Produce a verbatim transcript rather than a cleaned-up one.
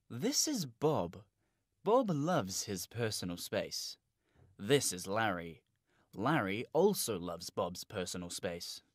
This is Bob. Bob loves his personal space. This is Larry. Larry also loves Bob's personal space.